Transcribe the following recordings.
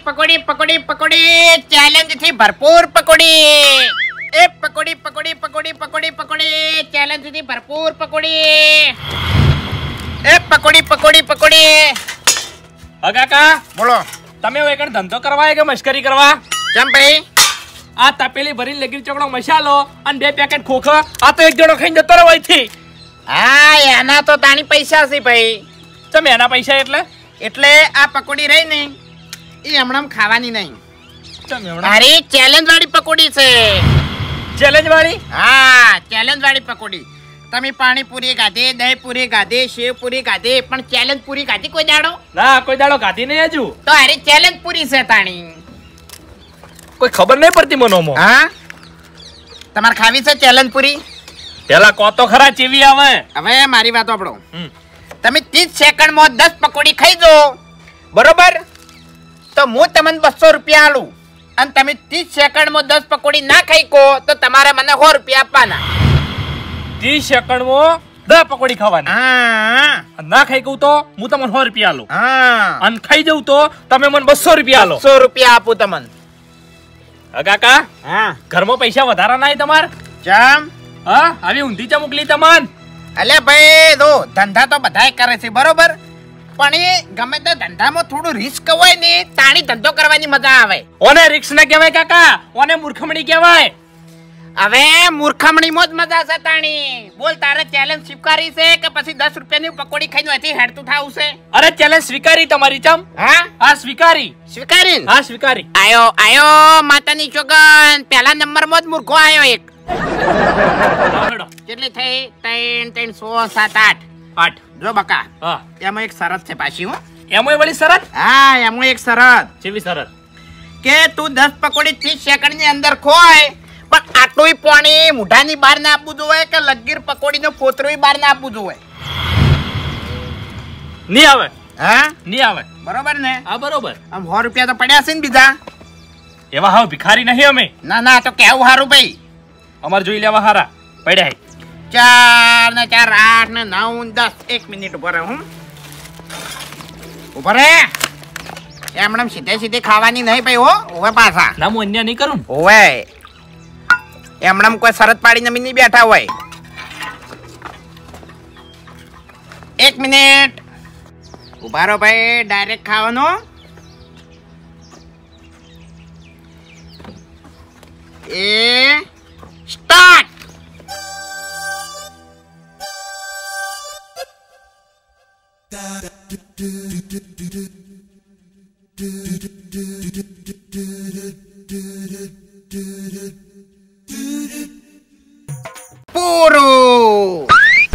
પકોડી પકોડી પકોડી challenge થી ભરપૂર પકોડી. એ પકોડી પકોડી પકોડી પકોડી પકોડી challenge થી ભરપૂર પકોડી. એ પકોડી પકોડી પકોડી. કાકા બોલો. તમે હવે એકણ ધંધો કરવા કે મશ્કરી કરવા? કેમ ભાઈ? આ તપેલી ભરીને લગીર ચોકડો મસાલો અને 2 પેકેટ ખોખા આ તો એક જણો ખાઈને જતો રહ્યો અહીંથી. હા એના તો તાણી પૈસા છે ભાઈ. તમે એના પૈસા એટલે આ પકોડી રહી ને એ હમણાં ખાવાની નહીં. તમે હમણાં અરે ચેલેન્જ વાળી પકોડી છે. ચેલેન્જ વાળી? હા ચેલેન્જ વાળી પકોડી. તમે પાણીપુરી ખાધી, દહીં પૂરી ખાધી, સેવ પૂરી ખાધી, પણ ચેલેન્જ પૂરી ખાધી કોઈ દાડો? ના, કોઈ દાડો ખાધી નહીં હજુ. તો અરે ચેલેન્જ પૂરી છે તાણી. કોઈ ખબર નહીં પડતી મનોમો. હા તમારે ખાવી છે ચેલેન્જ પૂરી? પેલા કો તો ખરા ચેવી આવે. હવે મારી વાત સાંભળો. તમે 30 સેકન્ડમાં 10 પકોડી ખાઈ જો બરોબર, તો હું તમને 200 રૂપિયા આલું. અને તમે 30 સેકન્ડમાં 10 પકોડી ના ખાઈ કો તો તમારે મને 100 રૂપિયા આપવાના. 30 સેકન્ડમાં 10 પકોડી ખાવાની. હા ના ખાઈ ગયું તો હું તમને 100 રૂપિયા આલું. હા અને ખાઈ જવું તો તમે મને 200 રૂપિયા આલો. 100 રૂપિયા આપું તમને. કાકા હા ઘરમાં પૈસા વધારા નહીં તમાર? ચમ હા આવી ઊંધી ચા મોકલી તમન? અલે ભાઈ દો ધંધા તો બધાય કરે છે બરોબર, પણ એ ગમે તે ધંધામાં થોડું રિસ્ક હોય ને તાણી ધંધો કરવાની મજા આવે. ઓને રિસ્ક ના કહેવાય કાકા, ઓને મૂર્ખમણી કહેવાય. હવે મૂર્ખમણીમાં જ મજા છે તાણી. બોલ તારે ચેલેન્જ સ્વીકારી છે કે પછી 10 રૂપિયાની પકોડી ખાઈને અહીંથી હેડતું થાવું છે? અરે ચેલેન્જ સ્વીકારી તમારી ચમ. હા સ્વીકારી. સ્વીકારી? હા સ્વીકારી. આયો માતાની ચોગન પહેલા નંબરમાં જ મૂર્ખો આયો એક. કેટલી થઈ? 3 3 6 7 8. જો બકા હા એમાં એક શરત છે પાછી. હો એમાં વળી શરત? હા એમાં એક શરત. કેવી શરત? કે તું 10 પકોડી 30 સેકન્ડ ની અંદર ખોય, પણ આટલું પાણી મુઠાની બહાર ના આપવું જોઈએ કે લગીર પકોડી નો પોતરોય બહાર ના આપવું જોઈએ. નહીં આવે. હા નહીં આવે. બરોબર ને? હા બરોબર. આમ 100 રૂપિયા તો પડ્યા છે ને બીજા. એવા હાવ ભિખારી નહીં અમે. ના ના તો કેવું હારું ભાઈ. અમાર જોઈ લેવા હારા પડ્યા. 4 ને 4 8 ને 9 10. 1 મિનિટ ઉભા રહે. હું ઉભા રહે. એમણે સીધે સીધે ખાવાની નહીં ભાઈ. હો ઓવે પાછા ના હું અન્ય નહીં કરું. ઓવે એમણે કોઈ શરત પાડીને અમે નહીં બેઠા હોય. 1 મિનિટ ઉભા રહો ભાઈ. ડાયરેક્ટ ખાવાનો. એ સ્ટાર્ટ. પૂરું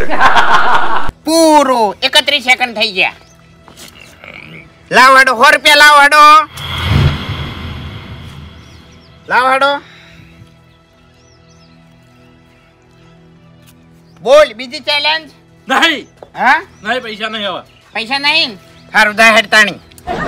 પૂરું 31 સેકન્ડ થઈ ગયા. લાવ હાડો 100 રૂપિયા લાવ હાડો. લાવ હાડો. બોલ બીજી ચેલેન્જ. નહીં. હા નહીં પૈસા નહીં હવે. પૈસા નહીં? હારું દા હેડતાણી.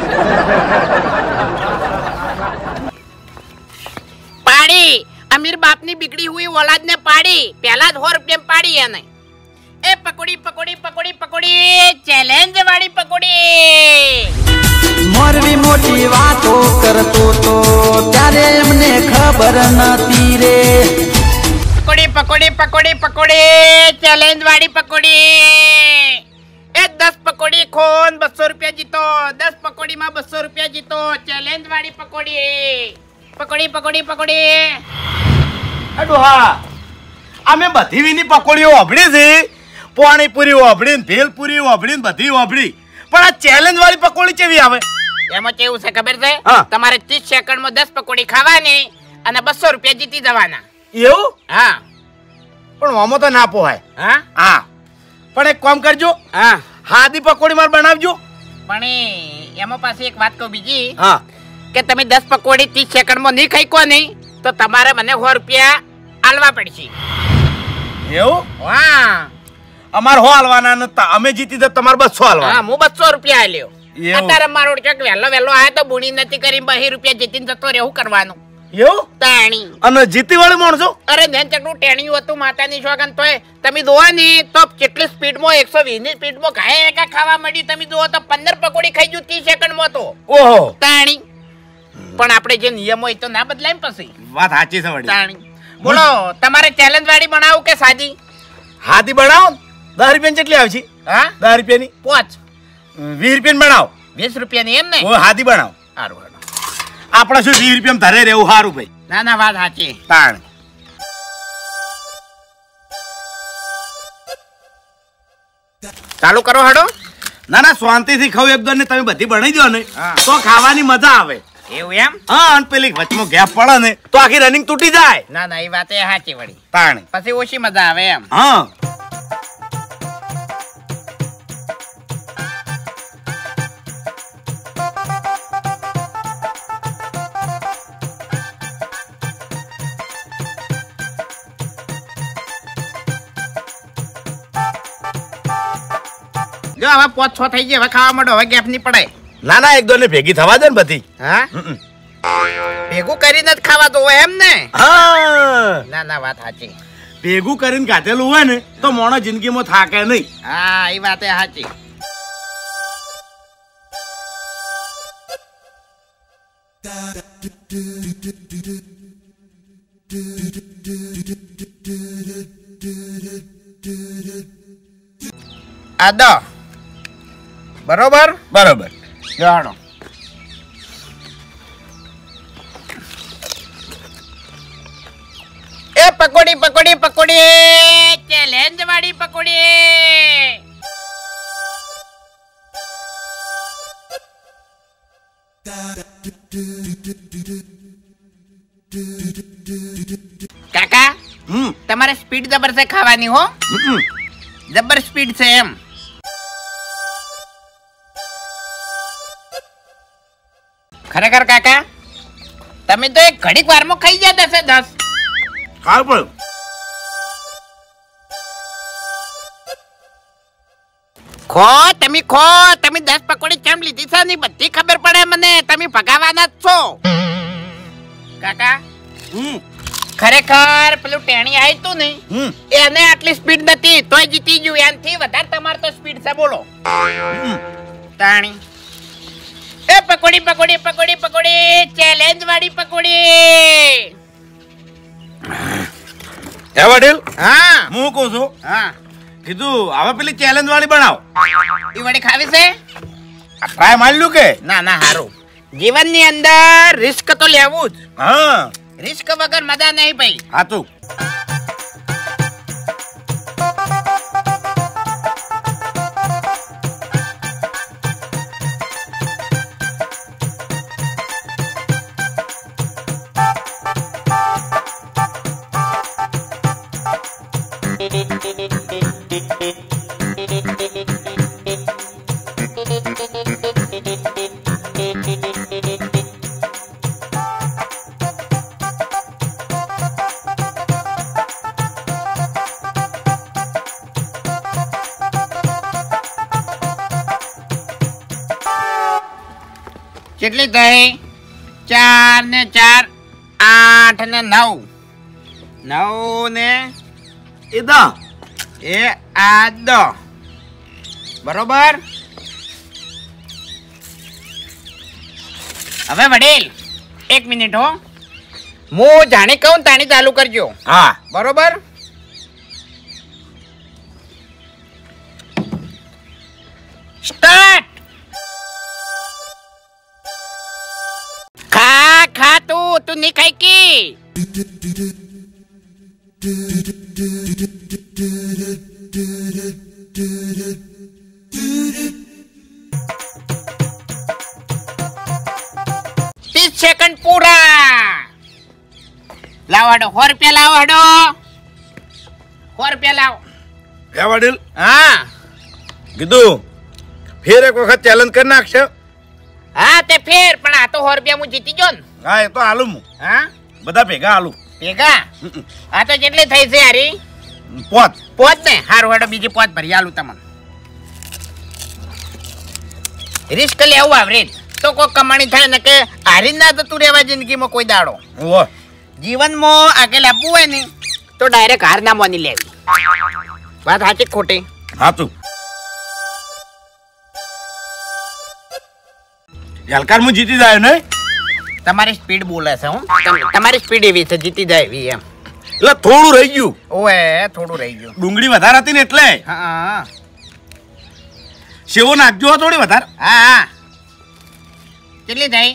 પાડી અમીર બાપની બીગડી હુઈ ઓલાદને પાડી. પહેલા જ 100 રૂપિયા પાડી એને. એ પકોડી પકોડી પકોડી પકોડી ચેલેન્જ વાળી પકોડી. મોરવી મોટી વાતો કરતો તો ત્યારે એમને ખબર નતી રે. પકોડી પકોડી પકોડી પકોડી ચેલેન્જ વાળી પકોડી. એ 10 પકોડી ખોન 200 રૂપિયા જીતો. 10 પકોડીમાં 200 રૂપિયા જીતો. ચેલેન્જ વાળી પકોડી. પકોડી પકોડી પકોડી. ડોહા અમે બધી વિની પકોડીઓ વાપરી છે. પાણીપુરી વાપરી ને ભેલપુરી વાપરી ને બધી વાપરી, પણ આ ચેલેન્જ વાળી પકોડી કેવી આવે? એમાં કેવું છે ખબર છે? હા. તમારે 30 સેકન્ડમાં 10 પકોડી ખાવાની અને 200 રૂપિયા જીતી જવાના. એવું? હા પણ આમાં તો ના પોહાય. હા હા પણ એક કામ કરજો, હા હાદી પકોડી માર બનાવજો. પણ એમાં પાછી એક વાત કહું બીજી, હા કે તમે 10 પકોડી 30 સેકન્ડમાં નહીં ખાઈ કો નહીં તો તમારે મને 100 રૂપિયા આલવા પડશે. એવું? હા અમાર હો હાલવાના નતા, અમે જીતી તો તમારે 200 હાલવાના. હા હું 200 રૂપિયા આલ્યો. એવું? અત્યારે મારો ચોક વહેલો વહેલો આયો તો બુણી નથી કરી 200 રૂપિયા જીતીને જતો રહેવું કરવાનું. એવું? તાણી અને જીતી વાળી માણસો? અરે નેન ચકડું ટેણિયું હતું માતાની શોગન. તોય તમે જોવા ને તો કેટલી સ્પીડમાં 120 ની સ્પીડમાં ઘાય એકા ખાવા મળી. તમે જોવો તો 15 પકોડી ખાઈ ગયું 30 સેકન્ડમાં તો. ઓહો તાણી પણ આપણે જે નિયમ હોય તો ના બદલાય ને પછી. વાત સાચી છે વળી. તાણી બોલો તમારે ચેલેન્જ વાળી બનાવું કે સાદી? હાથી બનાવો 10 રૂપિયા કેટલી આવશે? હા 10 રૂપિયાની પોચ 20 રૂપિયાની બનાવો. 20 રૂપિયાની એમ ને? ઓ હાથી બનાવો. સારું હારું. આપણે શું 20 રૂપિયામાં ધરે રહેવું સારું ભાઈ. ના ના વાત સાચી. તાણ ચાલુ કરો હડો. ના ના શાંતિથી ખાવ એકદમ ને તમે બધી બનાવી દો ને હા. તો ખાવાની મજા આવે. એવું એમ? હા અને પેલી વચમાં ગેપ પડે ને તો આખી રનિંગ તૂટી જાય. ના ના એ વાત એ સાચી વળી. તાણ પછી ઓછી મજા આવે એમ. હા જો હવે 5-6 થઈ ગઈ, હવે ખાવા માંડો, હવે ગેપ નહીં પડે. ના ના એકદમ ને ભેગી થવા દે ને બધી. હા હમ. ભેગું કરીને જ ખાવા દો એમ ને? હા ના ના વાત સાચી. ભેગું કરીને કાઢેલું હોય ને તો મોણો જિંદગીમાં થાકે નહીં. હા એ વાત એ સાચી. આ દો બરોબર બરોબર. જાણો એ પકોડી પકોડી પકોડી ચેલેન્જ વાળી પકોડી. કાકા તમારે સ્પીડ જબર છે ખાવાની હો. જબર સ્પીડ છે એમ. ખરેખર કાકા તમે તો એક ઘડીક વારમાં ખાઈ જતા હશે 10. ખાવ પણ ખો તમે 10 પકોડી કેમ લીધી છે ની બધી ખબર પડે મને. તમે ભગાવાના જ છો કાકા. ખરેખર પેલું ટેણી આવી તું ને એને આટલી સ્પીડ નથી તોય જીતી ગયું. એનાથી વધારે તમારે તો સ્પીડ છે બોલો. તાણી એ પકોડી પકોડી પકોડી પકોડી ચેલેન્જ વાળી પકોડી. હે વડીલ હા હું કહું છું હા કીધું હવે પેલી ચેલેન્જ વાળી બનાવો. એ વળી ખાવી છે? ટ્રાય મારી લ્યું કે? ના ના હારું. જીવનની અંદર રિસ્ક તો લેવું જ. હા રિસ્ક વગર મજા નહીં ભાઈ. હાતું કેટલી થઈ? 4 ને 4 8 ને 9 9 ને એ દા એ આ 10 બરોબર. હવે વડીલ 1 મિનિટ હો, હું જાણી કહું તાણી ચાલુ કરજો. હા બરોબર. સ્ટાર્ટ. ખા તું નહીં ખાઈ કી. સેકન્ડ પૂરા. લાવો હડો 100 રૂપિયા લાવો હડો 100 રૂપિયા લાવો. હે વડીલ હા કીધું ફેર એક વખત ચેલેન્જ કરી નાખશે. હા તે ફેર પણ આ તો 100 રૂપિયા હું જીતી ગયો ને. હા એ તો હાલું હું હા બધા ભેગા હાલું. ભેગા આ તો કેટલી થઈ છે હારી? 5 ને હારું હડો બીજી 5 ભરી આલું તમને. રિસ્ક લેવું આવરે તો કોઈ કમાણી થાય ને કે હારી ના જતું રહેવા જિંદગીમાં કોઈ દાડો. ઓહ જીવનમાં આગળ આપવું હોય ને તો ડાયરેક્ટ હાર ના માની લેવી. વાત સાચી ખોટી? હાતું હલકાર હું જીતી જાય ને તમારી સ્પીડ બોલે છે હું તમારી સ્પીડ એવી છે જીતી જાય એવી એમ એટલે થોડું રહી ગયું. ઓએ થોડું રહી ગયું. ડુંગળી વધારે હતી ને એટલે. હા સેવો નાખજો થોડી વધારે. હા કેટલી થઈ?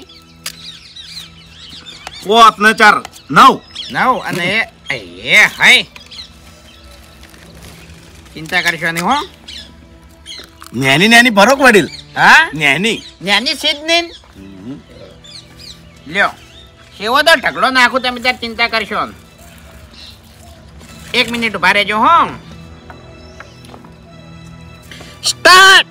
5 ને 4 9. 9 અને એ હાય ચિંતા કરશો નહીં હો. નેની નેની ભરોક વડીલ. હા નેની નેની સિદ્ધની લ્યો સેવો તો ઢગલો નાખું તમે ત્યારે ચિંતા કરશો. 1 મિનિટ ઉભા રહેજો હો. સ્ટાર્ટ.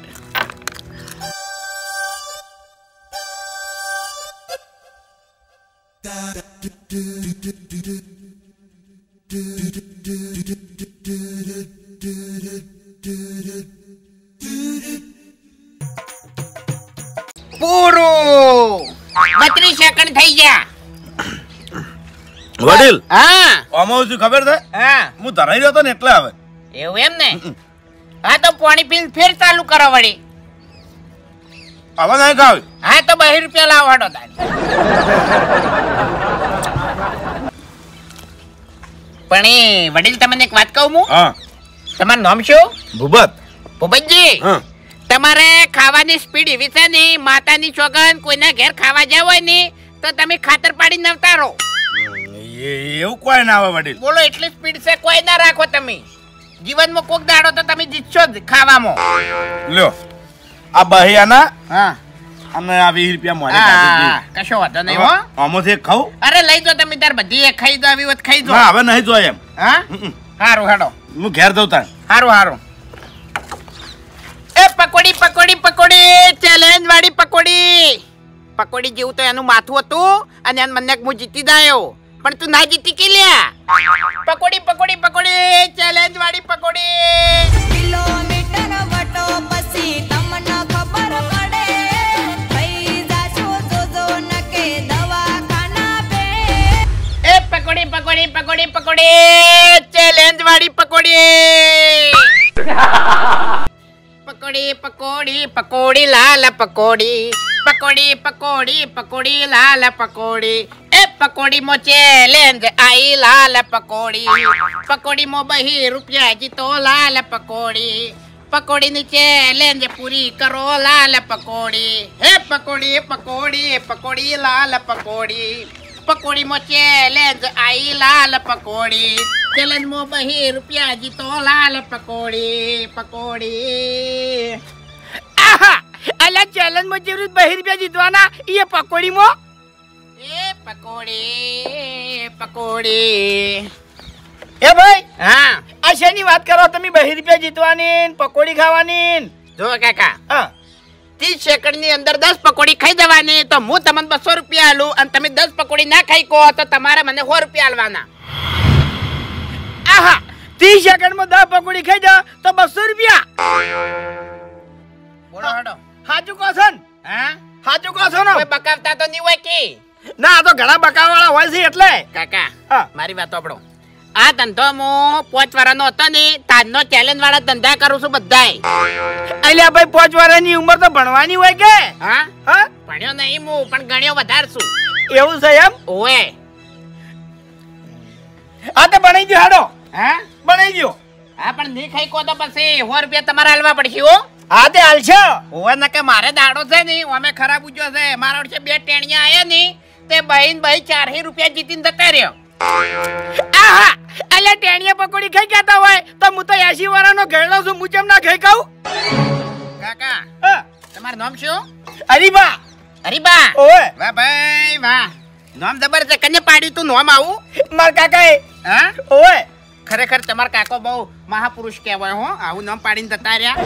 પૂરું 32 સેકન્ડ થઈ ગયા. વડીલ હા આમાં શું ખબર છે? હા હું ધરાઈ રહ્યો હતો ને એટલે હવે એવું એમ ને. હા તો પાણી પીને ફેર ચાલુ કરો વળી. હવે નહીં ખાવ. હા તો 2 રૂપિયા લાવવાનો તારી. પણ એ વડીલ તમને એક વાત કહું હું. હા તમારું નામ શું? ભૂપત. ભૂપતજી હા તમારે ખાવાની સ્પીડ એવી છે ને માતાની સોગન કોઈના ઘેર ખાવા જાવ હોય ને તો તમે ખાતર પાડી નવતારો. એવું કોઈ ના આવે વડીલ. બોલો એટલી સ્પીડ છે કોઈ ના રાખો તમે. જીવનમાં કોક દાડો તો તમે જીતશો જ ખાવામાં. લ્યો આ બહિયાના હા અને આ 20 રૂપિયા મોરે હા કશો વાંધો નહીં હો. આમાંથી એક ખાવ. અરે લઈ જો તમે તાર બધી એક ખાઈ દો આવી હોત ખાઈ દો. ના હવે નહીં જોય એમ. હા હારું હાડો હું ઘેર દઉં તાર. હારું હારું. એ પકોડી પકોડી પકોડી ચેલેન્જ વાળી પકોડી. પકોડી જેવું તો એનું માથું હતું અને એન મને હું જીતી દાયો પણ તું ના જીતી કે લ્યા. પકોડી પકોડી પકોડી ચેલેન્જ વાળી પકોડી. કિલોમીટર વટો પછી તમને ખબર પડે થઈ જાશો જોજો નકે દવાખાના બે. એ પકોડી પકોડી પકોડી પકોડી ચેલેન્જ વાળી પકોડી. પકોડી પકોડી પકોડી લાલ પકોડી પકોડી પકોડી પકોડી લાલ પકોડી. એ પકોડી મો ચેલેન્જ આઈ લાલ પકોડી. પકોડી મો 2 રૂપિયા જીતો લાલ પકોડી. પકોડી ની ચેલેન્જ પૂરી કરો લાલ પકોડી. હે પકોડી પકોડી પકોડી લાલ પકોડી. પકોડી મો ચેલેન્જ આઈ લાલ પકોડી. ચેલેન્જ મો 2 રૂપિયા જીતો લાલ પકોડી. પકોડી આહા અલા ચેલેન્જ માં જરૂર 2 રૂપિયા જીતવાના એ પકોડી મો. એ પકોડી પકોડી. એ ભાઈ હા આ શેની વાત કરો તમે 2 રૂપિયા જીતવાની ને પકોડી ખાવાની ને? જો કાકા હા 30 સેકન્ડ ની અંદર 10 પકોડી ખાઈ જવાની તો હું તમને 200 રૂપિયા આલું અને તમે 10 પકોડી ના ખાઈ કો તો તમારે મને 100 રૂપિયા આલવાના. આહા 30 સેકન્ડમાં 10 પકોડી ખાઈ જા તો 200 રૂપિયા. બોલો હડો. સાચું કહો છો ને? હા સાચું કહો છો ને? કોઈ બકાવતા તો નહીં હોય કે ના આ તો ઘણા બકાવાળા હોય છે એટલે. કાકા હા મારી વાત સાંભળો. આ ધંધો હું 5 વર્ષનો હતો ને તાજનો ચેલેન્જ વાળા ધંધા કરું છું બધાય. અલ્યા ભાઈ 5 વર્ષની ઉંમર તો ભણવાની હોય કે? હા હા ભણ્યો નહીં હું પણ ગણ્યો વધારે છું. એવું છે એમ? ઓએ હા તો બનાવી દો હાડો. હા બનાવી દો. હા પણ નહીં ખાઈ કો તો પછી 100 રૂપિયા તમારે આલવા પડશે હો. હા તે હાલશો. ઓવે ન કે મારે દાડો છે ને અમે ખરાબ ઉજ્યો છે. મારા વચ્ચે 2 ટેણિયા આયા ને તે બહીન 4 રૂપિયા જીતીને જતા રહ્યો. આહા અલ્યા ટેણીયા પકોડી ખાઈ જતા હોય તો હું તો 80 વર્ષનો ઘેડો છું હું કેમ ના ખાઈ ખાઉં? કાકા હા તમારું નામ શું? હરીબા. હરીબા. ઓએ વાહ ભાઈ વાહ. નામ જબર છે. કને પાડ્યું તું નામ આવું? માર કાકાએ. હા ઓએ ખરેખર તમાર કાકો બહુ મહાપુરુષ કહેવાય હો. આવું નામ પાડીને જતા રહ્યા.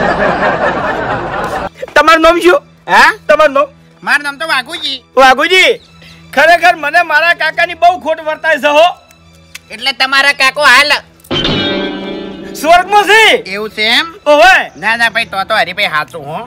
તમારું નામ શું? હા તમારું નામ? મારું નામ તો વાઘુજી. વાઘુજી ખરેખર મને મારા કાકાની બહુ ખોટ વર્તાય છે હો. એટલે તમારા કાકો હાલ સ્વર્ગમાં છે. એવું છે એમ? ઓએ ના ના ભાઈ તો હરીભાઈ હાચું હો.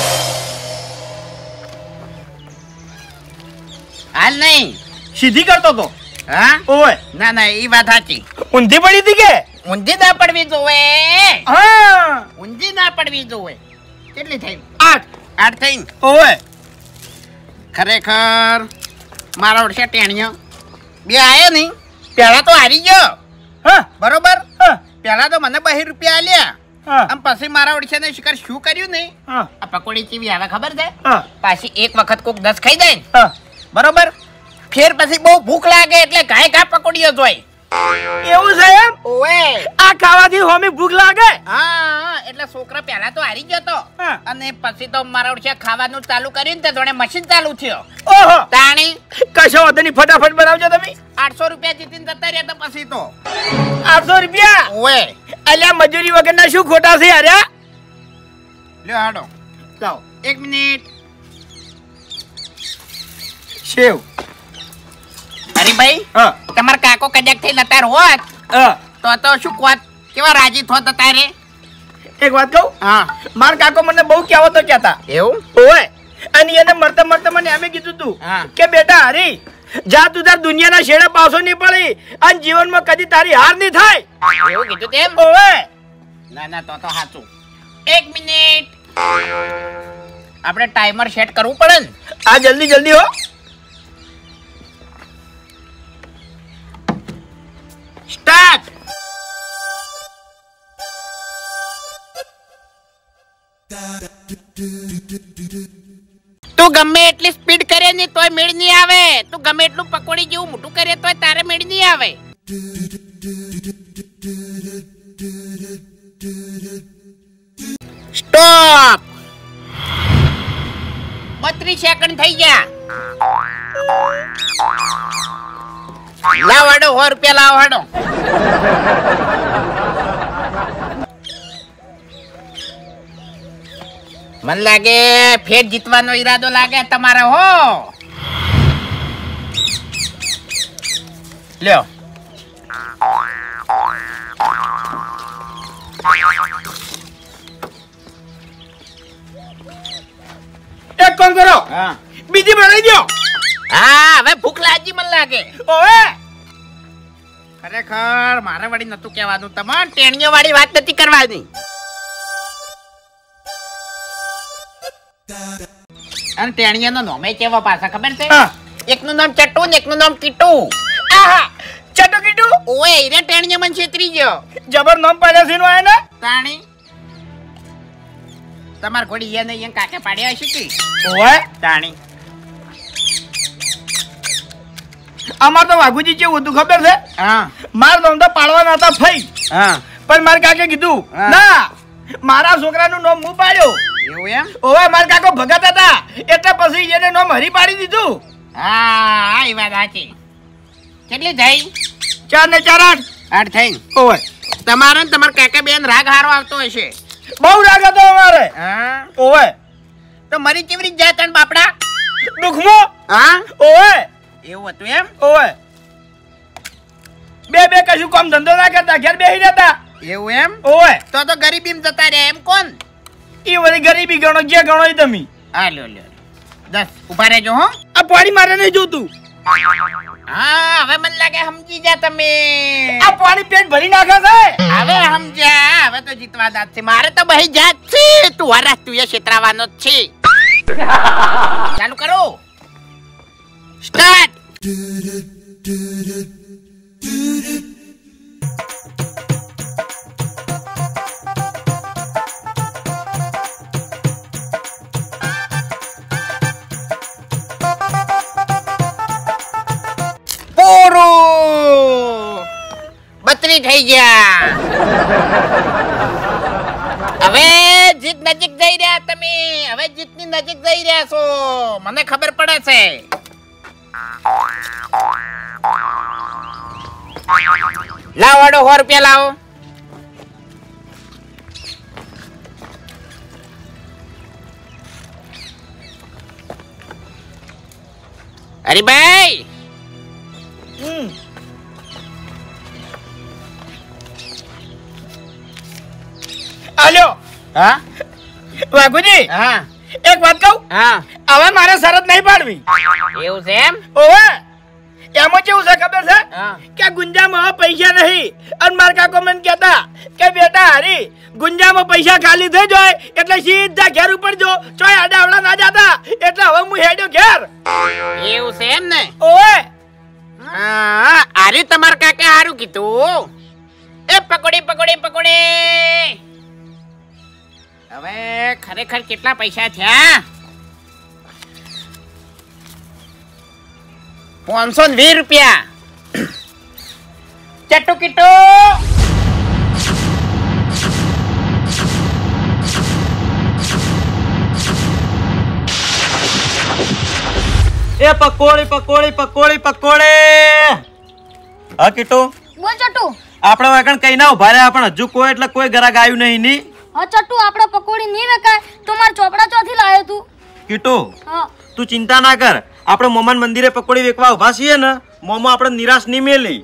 હાલ નહીં સીધી કરતો તો. હા ઓએ ના ના એ વાત સાચી. ઊંધી પડી હતી કે? ઊંધી ના પડવી જોવે. હા ઊંધી ના પડવી જોવે. કેટલી થઈ? 8. 8 થઈ. ઓએ ખરેખર મારા ઓળશે ટેણીઓ બે આયો નહીં પેલા તો હારી ગયો હા બરોબર હા પેલા તો મને 2 રૂપિયા આલ્યા હા આમ પછી મારા ઓળશે ને શિકાર શું કર્યું ને હા આ પકોડી કેવી આવે ખબર છે હા પાછી એક વખત કોક 10 ખાઈ જાય ને હા બરોબર ફેર પછી બહુ ભૂખ લાગે એટલે ઘા પકોડીઓ જોઈ એવું છે એમ ઓએ આ ખાવાથી હોમી ભૂખ લાગે હા એટલે છોકરા પહેલા તો હારી ગયો તો હા. અને પછી તો મારા ઓળશે ખાવાનું ચાલુ કર્યું ને તે જોડે મશીન ચાલુ થયો ઓહો તાણી કશો વાંધો નહીં ફટાફટ બનાવજો તમે 800 રૂપિયા જીતીને જતા રહ્યા તો પછી તો 800 રૂપિયા ઓએ અલ્યા મજૂરી વગરના શું ખોટા છે અરે લ્યો હાડો લાવો 1 મિનિટ સેવ અરે ભાઈ હા તમાર કાકો કદાચ થઈ નતાર હોત હા તો શું કોત કેવા રાજી થોત તારે એક વાત કહું હા માર કાકો મને બહુ કહેવતો કહેતા એવું ઓય અને એને મળતા મળતા મને એમ કીધું તું હા. કે બેટા હરી જા તું તાર દુનિયાના શેડા પાછો નહીં પડી અને જીવનમાં કદી તારી હાર નહીં થાય એવું કીધું તેમ ઓય ના તો સાચું 1 મિનિટ આપણે ટાઈમર સેટ કરવું પડે ને આ જલ્દી હો સ્ટાર્ટ તું ગમે એટલી સ્પીડ કરે ને તોય મેળ નહીં આવે તું ગમે એટલું પકોડી જેવું મોટું કરે તોય તારે મેળ નહીં આવે સ્ટોપ 32 સેકન્ડ થઈ ગયા લાવ હાડો 100 રૂપિયા લાવ હાડો મને લાગે ફેર જીતવાનો ઈરાદો લાગે તમારો હો લ્યો એક કામ કરો હા બીજી બનાવી દો હા હવે ભૂખ લાગી મને લાગે ઓય ખરેખર મારે વળી નતું કહેવાનું તમારે ટેણીઓ વાળી વાત નથી કરવાની અને ટેણીયાનો નામે કેવા પાછા ખબર છે હા. એકનું નામ ચટ્ટુ ને એકનું નામ કીટુ આહા ચટો કીટુ ઓય રે ટેણીયા મને છેતરી ગયો જબર નામ પાડ્યા છે નો આયા ને તાણી તમાર ઘોડી યે ને કાકે પાડ્યા હશે કે ઓય તાણી અમાર તો વાઘુજી કેવું હતું ખબર છે હા માર નામ તો પાડવાના હતા ફઈ હા પણ માર કાકે કીધું હા. ના મારા છોકરાનું નામ હું પાડ્યો એવું એમ ઓવે માર કાકો ભગત હતા એટલે પછી એને નામ હરી પાડી દીધું હા એ વાત સાચી કેટલી થઈ 4 ને 4 8 આઠ થઈ ઓવે તમારે ને તમારા કાકા બેન રાગ હારો આવતો હશે બહુ રાગ હતો અમારે હા ઓવે તો મરી કેવી રીતે જાય તન બાપડા દુખમાં હા ઓવે એવું હતું એમ ઓવે બે કશું કામ ધંધો ના કરતા ઘેર બેસી રહેતા એવું એમ ઓવે તો ગરીબીમાં જતા રહ્યા એમ કોણ ઈ વળી ગરીબી ગણો જે ગણો ઈ તમે હા લ્યો 10 ઉભા રહેજો હો આ પાણી મારે નહીં જોતું હા હવે મને લાગે સમજી જા તમે આ પાણી પેટ ભરી નાખે છે હવે સમજ્યા હવે તો જીતવા જાત છે મારે તો બહી જાત છે તું હરા તું એ છેતરાવાનો જ છે ચાલુ કરો સ્ટાર્ટ પૂરું 32 થઈ ગયા હવે જીત નજીક જઈ રહ્યા તમે હવે જીતની નજીક જઈ રહ્યા છો મને ખબર પડે છે લાવો વાડો 100 રૂપિયા લાવો હરીભાઈ આલ્યો હા વાઘુજી હા એક વાત કહું હા હવે મારે શરત નહીં પાડવી એવું છે એમ ઓવે એમાં કેવું છે ખબર છે હા. કે ગુંજામાં હવે પૈસા નહીં અને મારા કાકો મને કહેતા કે બેટા હરી ગુંજામાં પૈસા ખાલી થઈ જાય એટલે સીધા ઘેર ઉપર જો ચોય આડાવડા ના જાતા એટલે હવે હું હેડ્યો ઘેર એવું છે એમ ને ઓય હા આર્યું તમાર કાકે હારું કીધું એ પકોડી પકોડી પકોડી હવે ખરેખર કેટલા પૈસા થયા 520 રૂપિયા ચટ્ટુ કીટુ એ પકોડી પકોડી પકોડી પકોડી હા કીટુ બોલ ચટ્ટુ આપણે વાગણ કઈ ના ઉભા રહ્યા પણ હજુ કોઈ એટલે કોઈ ગ્રાહક આવ્યું નહીં ની હા ચટ્ટુ આપણે પકોડી નહીં વેકાય તો માર ચોપડા ચોથી લાયો તું કીટુ હા તું ચિંતા ના કર આપણે મોમાન મંદિરે પકોડી વેચવા ઉભા છીએ ને મોમો આપણે નિરાશ નહીં મેલી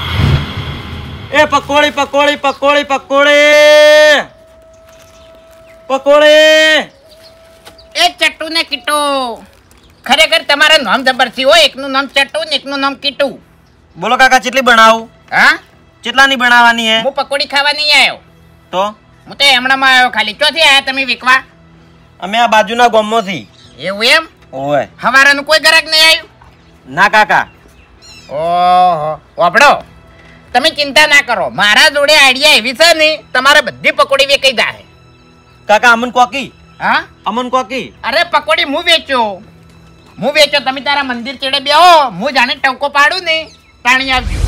એ પકોડી પકોડી પકોડી પકોડી પકોડી એ ચટ્ટુ ને કીટુ ખરેખર તમારા નામ જબરથી હોય એકનું નામ ચટ્ટુ ને એકનું નામ કીટુ બોલો કાકા કેટલી બનાવું હા કેટલાની બનાવવાની હે હું પકોડી ખાવા નહીં આવ્યો તો હું તો હમણાંમાં આવ્યો ખાલી ચોથી આયા તમે વિકવા અમે આ બાજુના ગામમાંથી એવું એમ ઓય હવારાનું કોઈ ગ્રાહક નહીં આવ્યું ના કાકા ઓહો વાપડો તમે ચિંતા ના કરો મારા જોડે આઈડિયા એવી છે ને તમારે બધી પકોડી વેચાઈ જાય કાકા અમન કોકી હા અમન કોકી અરે પકોડી હું વેચો તમે તારા મંદિર ચેડે બેહો હું જાણે ટંકો પાડું ને તાણી આવજો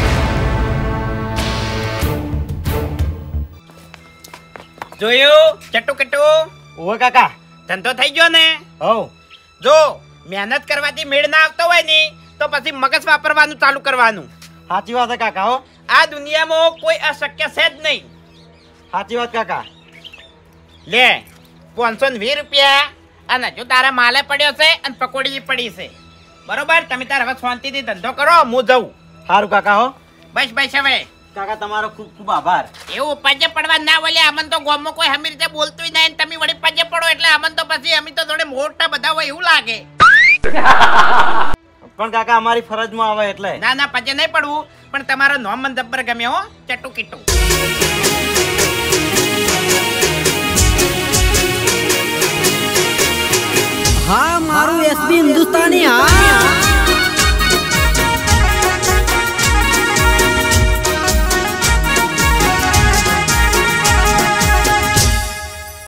જોયું ચટ્ટુ કટ્ટુ ઓય કાકા ધંધો થઈ ગયો ને હવ જો મહેનત કરવાથી મેળ ના આવતો હોય ને તો પછી મગજ વાપરવાનું ચાલુ કરવાનું સાચી વાત હે કાકા હો આ દુનિયામાં કોઈ અશક્ય છે જ નહીં સાચી વાત કાકા લે 520 રૂપિયા અને જો તારા માલે પડ્યો છે અને પકોડી પડી છે બરોબર તમે તાર હવે શાંતિથી ધંધો કરો હું જઉં સારું કાકા હો બસ બસ હવે કાકા તમારો ખૂબ ખૂબ આભાર એવું પજે પડવા ના બોલે અમન તો ગામમાં કોઈ હમી રીતે બોલતું નહીં ને તમે વળી પજે પડો એટલે અમન તો પછી અમે તો થોડે મોટા બધા હોય એવું લાગે પણ કાકા અમારી ફરજમાં આવે એટલે ના ના પજે નહીં પડવું પણ તમારો નોમ મને જબ્બર ગમે હો ચટ્ટુ કીટુ હા મારું એસબી હિન્દુસ્તાની હા